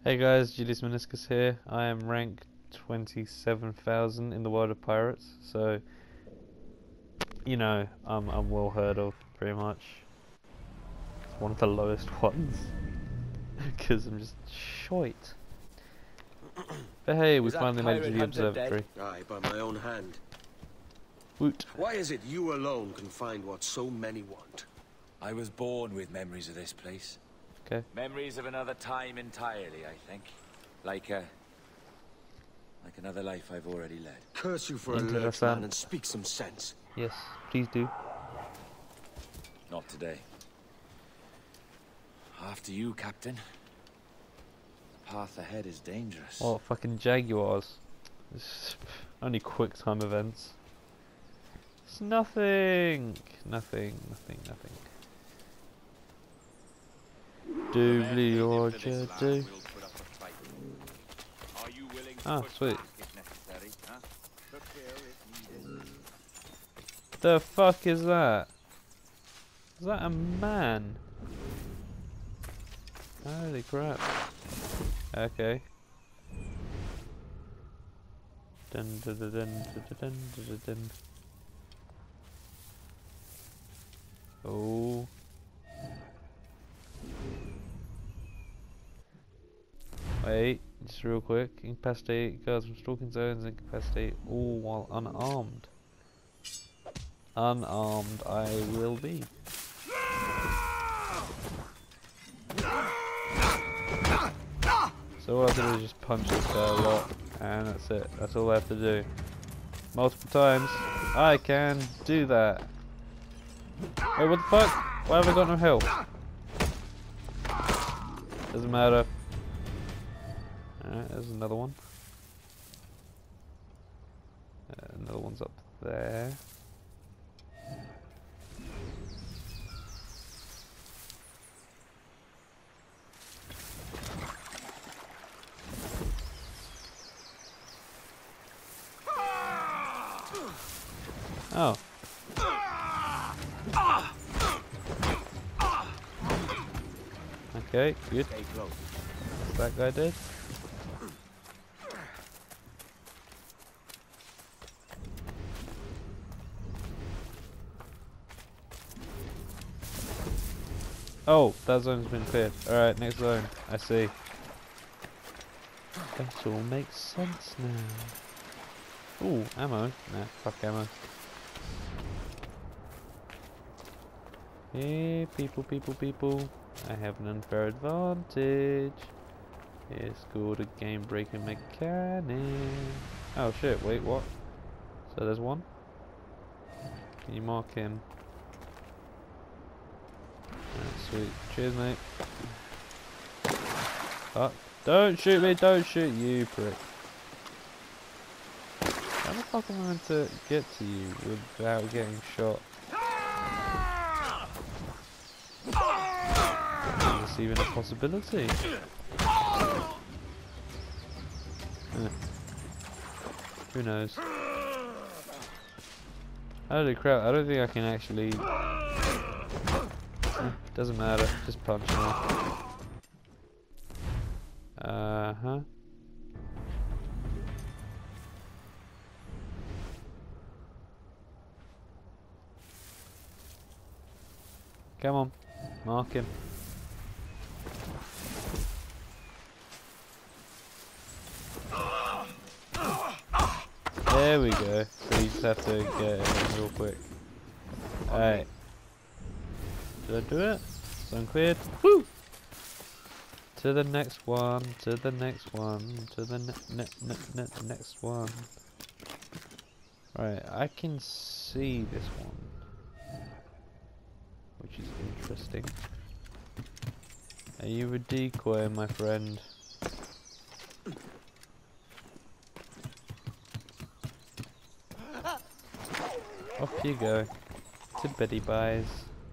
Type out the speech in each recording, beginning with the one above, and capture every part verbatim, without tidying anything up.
Hey guys, Julius Meniscus here. I am rank twenty-seven thousand in the world of pirates, so you know I'm I'm well heard of pretty much. It's one of the lowest ones because I'm just shite. But hey, we finally made it to the observatory. Aye, by my own hand. Woot. Why is it you alone can find what so many want? I was born with memories of this place. Okay. Memories of another time entirely, I think. Like a... like another life I've already led. Curse you for a lurch, man, and speak some sense. Yes, please do. Not today. After you, Captain. The path ahead is dangerous. Oh, fucking jaguars. It's only quick time events. It's nothing. Nothing, nothing, nothing. Doobly Roger do. Ah, sweet. The fuck is that? Is that a man? Holy crap. Okay. Dun dun dun dun dun dun dun dun. Oh. Wait, just real quick. Incapacitate guards from stalking zones, incapacitate all while unarmed. Unarmed I will be. So all I have to do is just punch this guy a lot, and that's it. That's all I have to do. Multiple times, I can do that. Wait, what the fuck? Why have I got no health? Doesn't matter. Alright, there's another one. Uh, another one's up there. Oh. Okay, good. What's that guy did? Oh, that zone's been cleared. Alright, next zone. I see. That all makes sense now. Ooh, ammo. Nah, fuck ammo. Hey, people, people, people. I have an unfair advantage. It's called a game breaking mechanic. Oh shit, wait, what? So there's one? Can you mark him? That's sweet. Cheers, mate. Oh, don't shoot me, don't shoot you, prick. How the fuck am I meant to get to you without getting shot? Is this even a possibility? Eh. Who knows? Holy crap, I don't think I can actually... Eh, doesn't matter, just punch me. Uh-huh. Come on, mark him. There we go. So you just have to get it real quick. Alright. Did I do it? Zone cleared. Woo! To the next one. To the next one. To the ne ne ne ne next one. Right, I can see this one, which is interesting. Are you a decoy, my friend? Off you go to Betty Buys.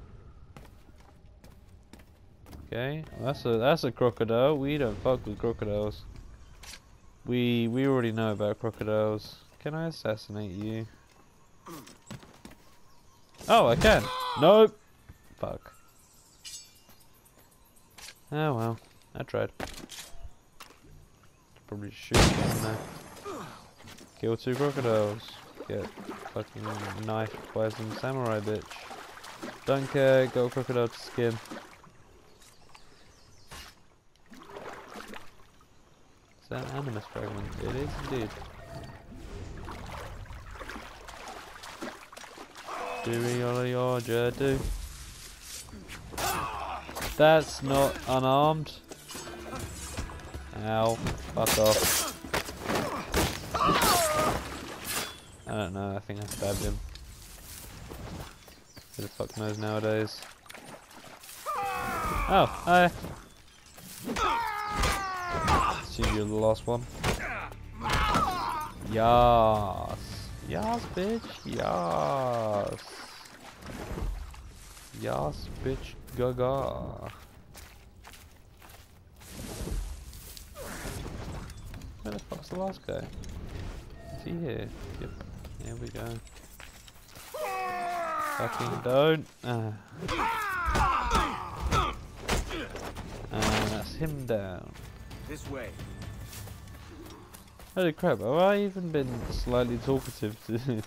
Okay, well, that's a that's a crocodile. We don't fuck with crocodiles. We we already know about crocodiles. Can I assassinate you? Oh, I can. Nope. Fuck. Oh well, I tried. probably shoot them in there. Kill two crocodiles. Get fucking knifed by some samurai bitch. Don't care, got a crocodile to skin. Is that an animus fragment? It is indeed. Doobie ollie orger do. That's not unarmed. Ow, fuck off. I don't know, I think I stabbed him. Who the fuck knows nowadays? Oh, hi! Assume you're the last one. Yas! Yas, bitch! Yas! Yas, bitch! Gaga! Where the fuck's the last guy? Is he here? Yep. Here we go. Fucking don't. Ah. And that's him down. This way. Holy crap, have I even been slightly talkative to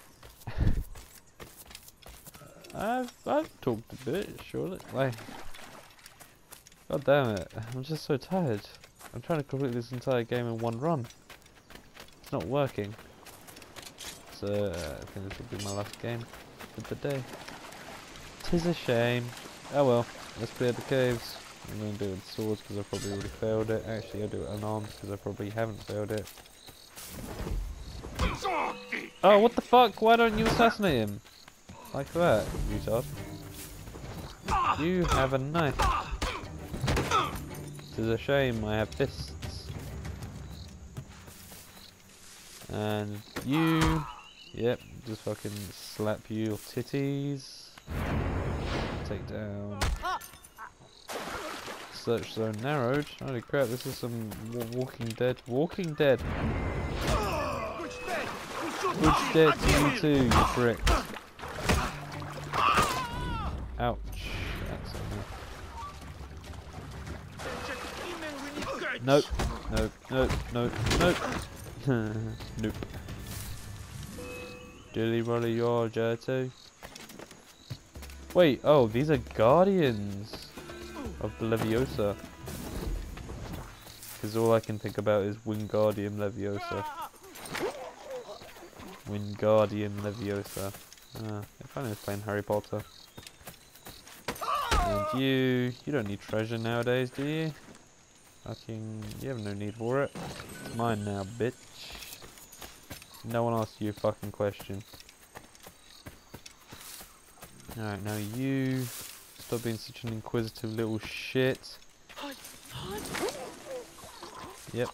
I've I've talked a bit, surely. Like, god damn it, I'm just so tired. I'm trying to complete this entire game in one run. It's not working. So uh, I think this will be my last game of the day. Tis a shame. Oh well, let's clear the caves. I'm going to do it with swords because I probably already failed it. Actually, I'll do it unarmed because I probably haven't failed it. Oh, what the fuck? Why don't you assassinate him? Like that, retard. You have a knife. Tis a shame I have fists. And you... Yep, just fucking slap you your titties. Take down. Search zone narrowed. Holy crap, this is some wa Walking Dead. Walking Dead! Which dead to you too, you prick? Ouch. That's enough. Nope. Nope. Nope. Nope. Nope. Nope. Dilly rolly your too. Wait, oh, these are guardians of the Leviosa. Because all I can think about is Wingardium Leviosa. Wingardium Leviosa. Ah, if I was playing Harry Potter. And you, you don't need treasure nowadays, do you? Fucking, you have no need for it. It's mine now, bitch. No one asked you a fucking question. Alright, now you stop being such an inquisitive little shit. Yep.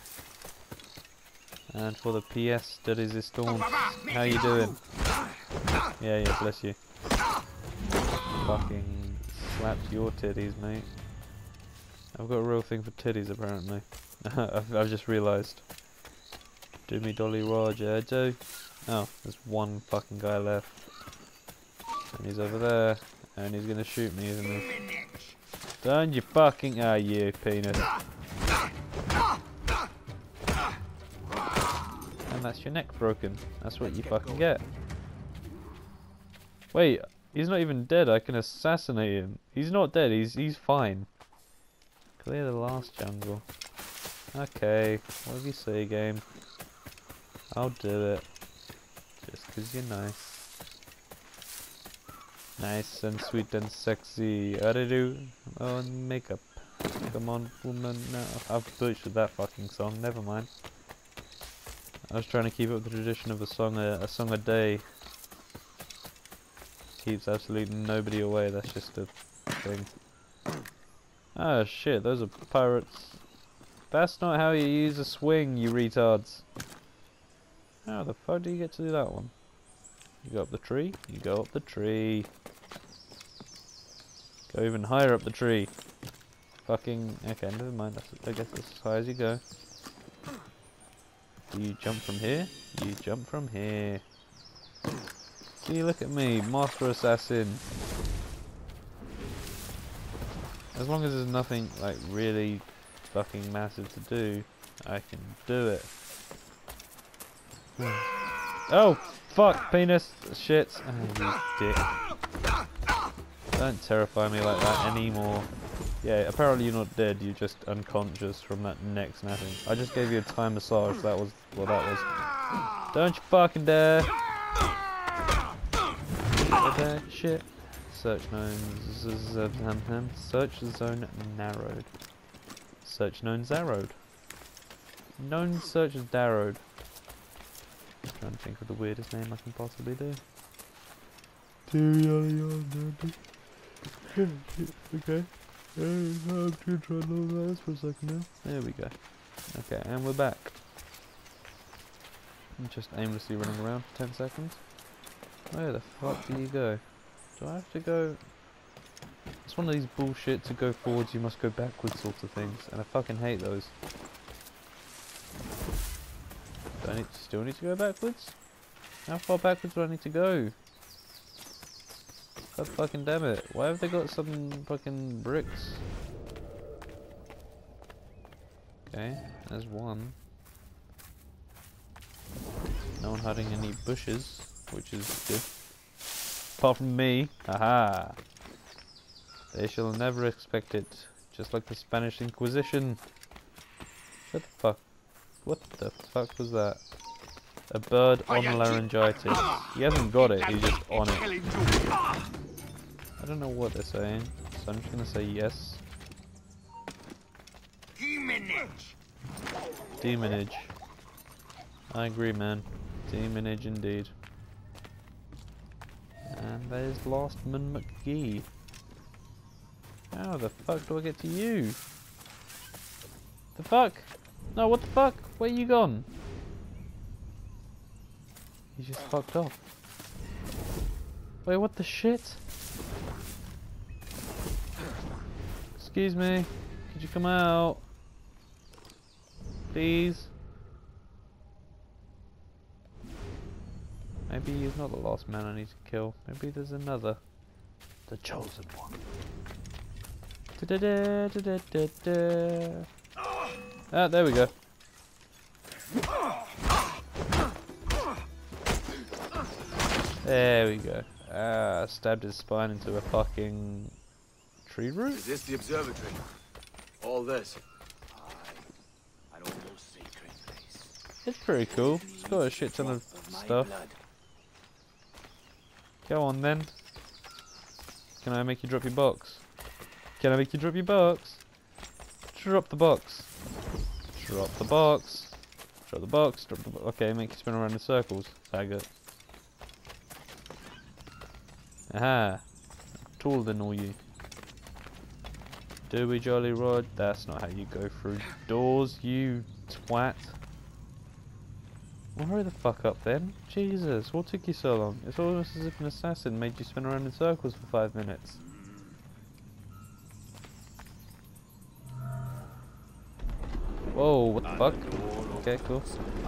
And for the P S studies this storm, how you doing? Yeah, yeah, bless you. Fucking slapped your titties, mate. I've got a real thing for titties, apparently. I've, I've just realised. Do me dolly Roger, do. Oh, there's one fucking guy left. And he's over there. And he's gonna shoot me, isn't he? Don't you fucking... Ah, you penis. And that's your neck broken. That's what you fucking get. Wait, he's not even dead. I can assassinate him. He's not dead. He's he's fine. Clear the last jungle. Okay, what do you say, game? I'll do it. Just because you're nice. Nice and sweet and sexy. How do you do? Oh, and makeup. Come on, woman. No, I've butchered that fucking song. Never mind. I was trying to keep up the tradition of a song a, a song a day. Keeps absolutely nobody away. That's just a thing. Oh shit, those are pirates. That's not how you use a swing, you retards. How the fuck do you get to do that one? You go up the tree, you go up the tree. Go even higher up the tree. Fucking, okay, never mind, that's, I guess that's as high as you go. You jump from here, you jump from here. See, look at me, Master Assassin. As long as there's nothing, like, really fucking massive to do, I can do it. Oh, fuck, penis. Shit. Oh, you dick. Don't terrify me like that anymore. Yeah, apparently you're not dead, you're just unconscious from that neck snapping. I just gave you a Thai massage, that was what that was. Don't you fucking dare! That shit. Search known search zone narrowed. Search known zarrowed. Known search is darrowed. I'm trying to think of the weirdest name I can possibly do. Okay. I'm too trying to analyze for a second now. There we go. Okay, and we're back. I'm just aimlessly running around for ten seconds. Where the fuck do you go? Do I have to go? It's one of these bullshit to go forwards, you must go backwards sorts of things, and I fucking hate those. Do I need, still need to go backwards? How far backwards do I need to go? God fucking damn it. Why have they got some fucking bricks? Okay, there's one. No one hiding any bushes, which is good. Apart from me. Haha. They shall never expect it. Just like the Spanish Inquisition. What the fuck? What the fuck was that? A bird on laryngitis. He hasn't got it, he's just on it. I don't know what they're saying, so I'm just gonna say yes. Demonage. Demonage. I agree, man. Demonage indeed. And there's Lostman McGee. How the fuck do I get to you? The fuck? No, what the fuck? Where you gone? You just fucked off. Wait, what the shit? Excuse me, could you come out? Please? Maybe he's not the last man I need to kill. Maybe there's another. The chosen one. Da -da -da -da -da -da. Ah, there we go. There we go. Ah, stabbed his spine into a fucking tree root. Is this the observatory? All this? Aye, an almost sacred place. It's pretty cool. It's got a shit ton of stuff. Go on then. Can I make you drop your box? Can I make you drop your box? Drop the box. Drop the box. Drop the box. Drop the box. Okay, make you spin around in circles. Faggot. Aha. I'm taller than all you. Do we, Jolly Rod? That's not how you go through doors, you twat. Well, hurry the fuck up then. Jesus, what took you so long? It's almost as if an assassin made you spin around in circles for five minutes. Whoa, what the fuck? Okay, cool.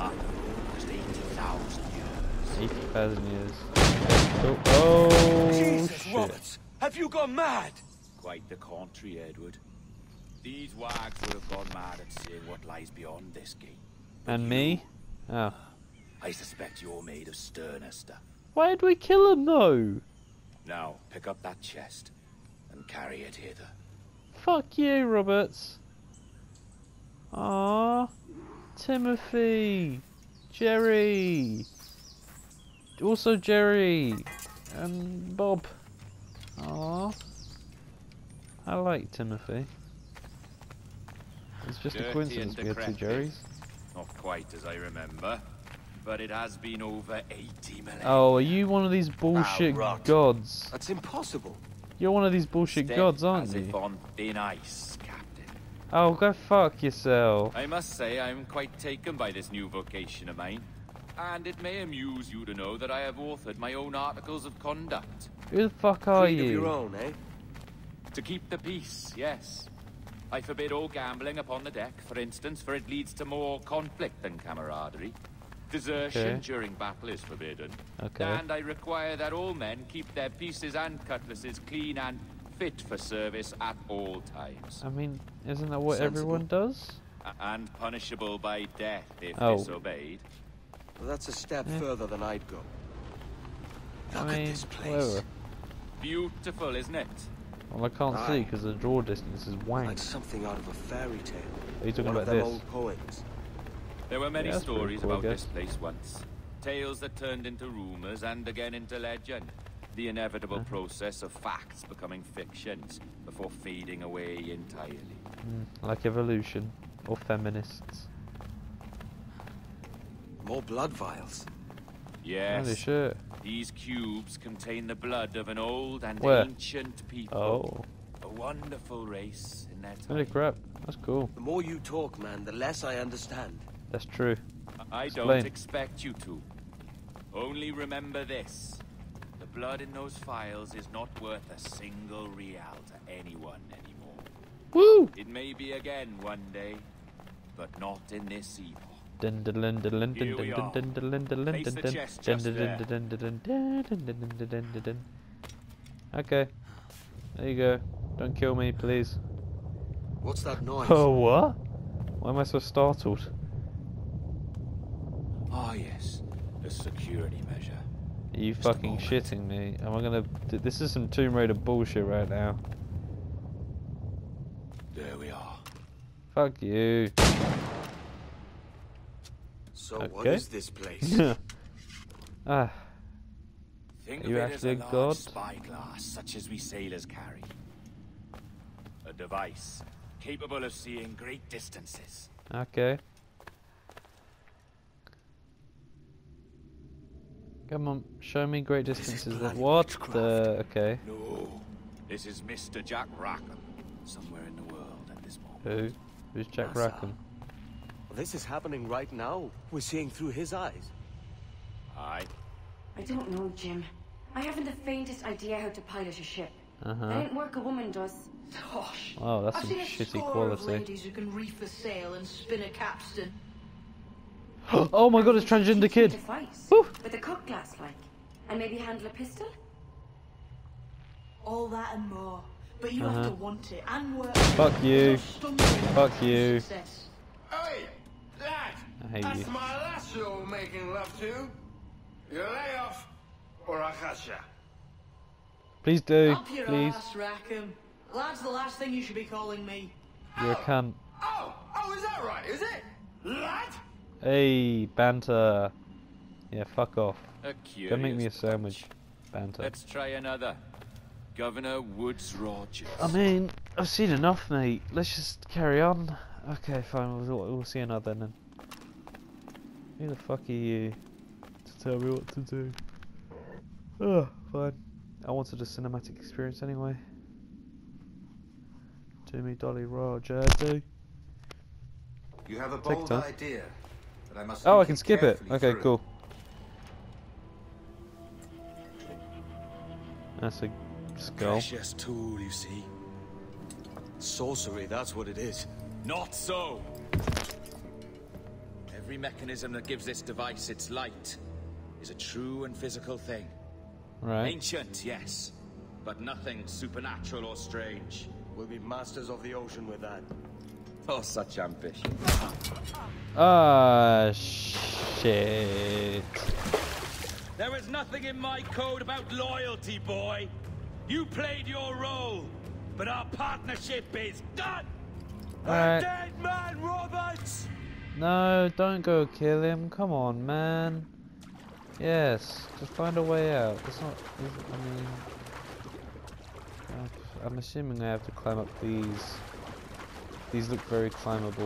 eighty thousand years. Cool. Oh, Jesus, shit. Roberts, have you gone mad? Quite the contrary, Edward. These wags would have gone mad at seeing what lies beyond this gate. And me? Oh. I suspect you're made of sterner stuff. Why did we kill him though? Now, pick up that chest and carry it hither. Fuck you, Roberts. Ah, Timothy, Jerry, also Jerry, and Bob. Ah, I like Timothy. It's just Dirty a coincidence and we had two decrepit. Jerrys. Not quite as I remember, but it has been over eighty millennia. Oh, are you one of these bullshit rot. gods? That's impossible. You're one of these bullshit Step gods, aren't as you? if on thin ice, Captain. Oh, go fuck yourself. I must say I'm quite taken by this new vocation of mine. And it may amuse you to know that I have authored my own articles of conduct. Who the fuck are Creed of your you? own, eh? To keep the peace, yes. I forbid all gambling upon the deck, for instance, for it leads to more conflict than camaraderie. Desertion Okay. during battle is forbidden. Okay. And I require that all men keep their pieces and cutlasses clean and fit for service at all times. I mean, isn't that what Sensible. everyone does? A- And punishable by death if Oh. disobeyed. Well, that's a step Yeah. further than I'd go. Look I mean, at this place. whatever. Beautiful, isn't it? Well, I can't see Aye. because the draw distance is wank. Like something out of a fairy tale. Are you talking One about of them this? old poems. There were many Yeah, that's pretty stories cool, I about this guess. place once. Tales that turned into rumors and again into legend. The inevitable Uh-huh. process of facts becoming fictions before fading away entirely. Mm, like evolution or feminists. More blood vials. Yes, Holy shit. these cubes contain the blood of an old and Where? ancient people. Oh. A wonderful race in their time. Holy crap. That's cool. The more you talk, man, the less I understand. That's true. I Explain. don't expect you to. Only remember this. The blood in those files is not worth a single real to anyone anymore. Woo! It may be again one day, but not in this epoch. Dun dun dun dun dun Here dun we dun are. dun dun dun dun Place dun the dun chest dun just dun there. dun dun dun dun dun dun dun dun dun dun. Okay. There you go. Don't kill me, please. What's that noise? Oh, what? Why am I so startled? Ah, yes. A security measure. Are you Just a fucking moment. shitting me? Am I gonna... d- This is some Tomb Raider bullshit right now. There we are. Fuck you. So what Okay. is this place? Ah, Think Are of you it as actually a a large god? spyglass, such as we sailors carry. A device capable of seeing great distances. okay. Come on, show me great This is distances. Then. bloody What witchcraft. the... Okay. No, this is Mister Jack Rackham, somewhere in the world at this moment. Who? Who's Jack Assa. Rackham? Well, this is happening right now. We're seeing through his eyes. Aye. I don't know, Jim. I haven't the faintest idea how to pilot a ship. Uh-huh. That ain't work a woman does. Gosh. Oh, that's I've some seen a shitty score of quality. ladies who can reef a sail and spin a capstan. Oh my god, it's Teach me transgender kid! to fight. Woo! With a cut glass, like. And maybe handle a pistol? All that and more. But you Uh-huh. have to want it and work. Fuck you. Fuck Fuck you. Success. Hey, lad! I hate That's you. my lass you're making love to. You lay off, or I catch ya. Please do, Up your please. ass, Rackham. That's the last thing you should be calling me. You're a cunt. Oh, oh, is that right, is it? Lad? Hey, banter. Yeah, fuck off. A Go make me a curious sandwich. bunch. Banter. Let's try another. Governor Woods Rogers. I mean, I've seen enough, mate. Let's just carry on. Okay, fine. We'll, we'll see another then. Who the fuck are you to tell me what to do? Oh, fine. I wanted a cinematic experience anyway. Do me, Dolly Roger, do. You have a Take bold time. idea, but I must Oh, I think can it skip it. carefully Okay, through. cool. That's a skull. Precious tool, you see. Sorcery, that's what it is. Not so. Every mechanism that gives this device its light is a true and physical thing. Right. Ancient, yes, but nothing supernatural or strange. We'll be masters of the ocean with that. Oh, such ambition. Ah, shit. There is nothing in my code about loyalty, boy. You played your role, but our partnership is done. Alright. Dead man, Roberts! No, don't go kill him. Come on, man. Yes, just find a way out. It's not. It's, I mean, uh, I'm assuming I have to climb up these. These look very climbable.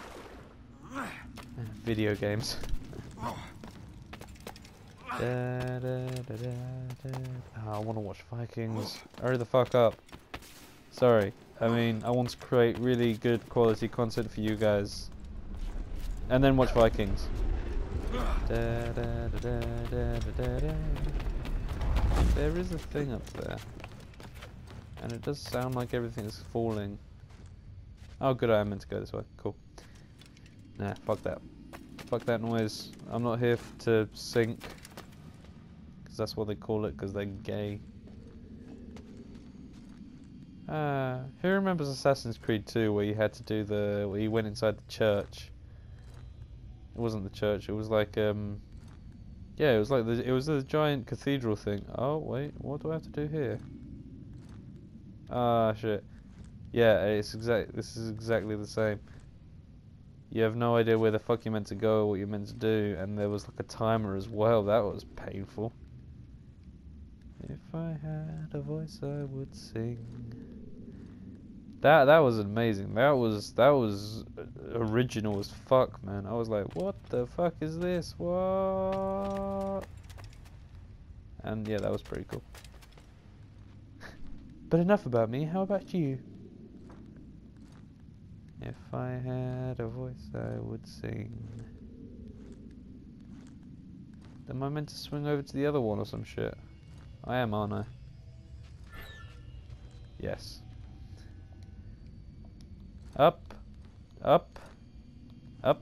Video games. Da, da, da, da, da. Oh, I want to watch Vikings. Hurry the fuck up. Sorry. I mean, I want to create really good quality content for you guys. And then watch Vikings. Da, da, da, da, da, da, da. There is a thing up there. And it does sound like everything is falling. Oh good, I meant to go this way. Cool. Nah, fuck that. Fuck that noise. I'm not here f to sink. Because that's what they call it, because they're gay. Uh, who remembers Assassin's Creed two, where you had to do the, where you went inside the church? It wasn't the church. It was like um, yeah, it was like the, it was the giant cathedral thing. Oh wait, what do I have to do here? Ah shit. Yeah, it's exact. This is exactly the same. You have no idea where the fuck you're meant to go or what you're meant to do, and there was like a timer as well. That was painful. If I had a voice, I would sing. That that was amazing. That was that was original as fuck, man. I was like, what the fuck is this? What? And yeah, that was pretty cool. But enough about me. How about you? If I had a voice, I would sing. Am I meant to swing over to the other one or some shit? I am, aren't I? Yes. Up, up, up.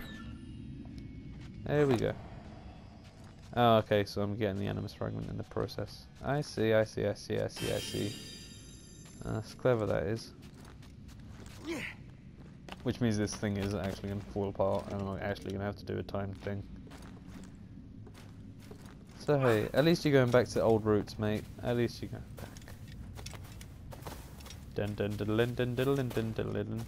There we go. Oh, okay, so I'm getting the animus fragment in the process. I see, I see, I see, I see, I see. Uh, that's clever, that is. Which means this thing isn't actually going to fall apart, and I'm actually going to have to do a timed thing. So hey, at least you're going back to old roots, mate. At least you're going back. Dun dun dun dun dun dun dun dun dun dun.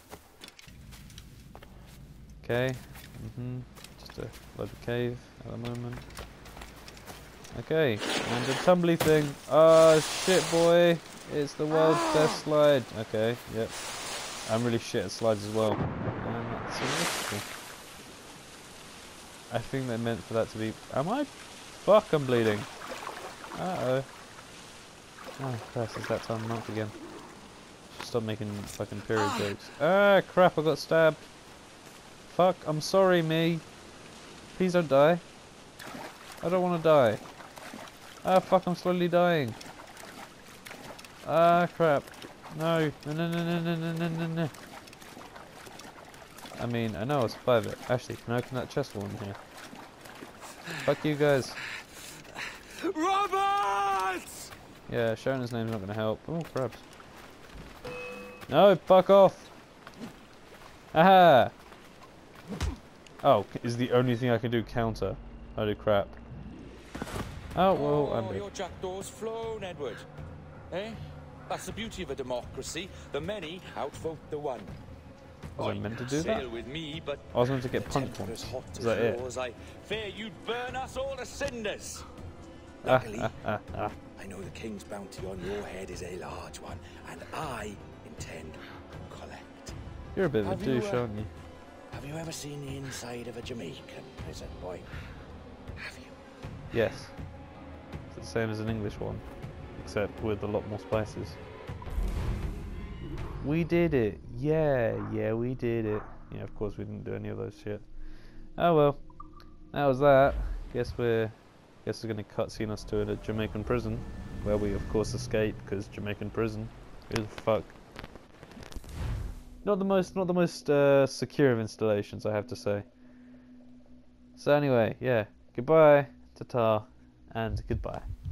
Okay. Mhm. Just a bloody cave at the moment. Okay, and the tumbly thing. Oh shit, boy! It's the world's best slide. Okay. Yep. I'm really shit at slides as well. And that's significant. I think they meant for that to be. Am I? Fuck! I'm bleeding. Uh oh. Oh, Christ! It's that time of the month again. Stop making fucking period jokes. Ah, crap, I got stabbed. Fuck, I'm sorry, me. Please don't die. I don't want to die. Ah, fuck, I'm slowly dying. Ah, crap. No. No, no, no, no, no, no, no, no, no. I mean, I know I'll survive it. Actually, can I open that chest wall in here? Fuck you guys. Roberts! Yeah, showing his name's not going to help. Oh, crabs. No, fuck off! Aha! Oh, is the only thing I can do counter. Holy crap. Oh, well, I'm Oh, dead. your jackdaw's flown, Edward. Eh? That's the beauty of a democracy. The many outvote the one. Was I meant to do sail that? with me, but I was meant to get the punched temper is once. hot Is as that it? yours. I fear you'd burn us all to cinders. Ah, Luckily, ah, ah, ah. I know the king's bounty on your head is a large one, and I intend to collect. You're a bit of a Have you, douche, uh, aren't you? Have you ever seen the inside of a Jamaican prison, boy? Have you? Yes. It's the same as an English one, except with a lot more spices. We did it! Yeah, yeah, we did it. Yeah, of course we didn't do any of those shit. Oh well, that was that. Guess we're, guess we're gonna cutscene us to a Jamaican prison, where we of course escape because Jamaican prison. Who the fuck? Not the most, not the most uh, secure of installations, I have to say. So anyway, yeah, goodbye, ta-ta, and goodbye.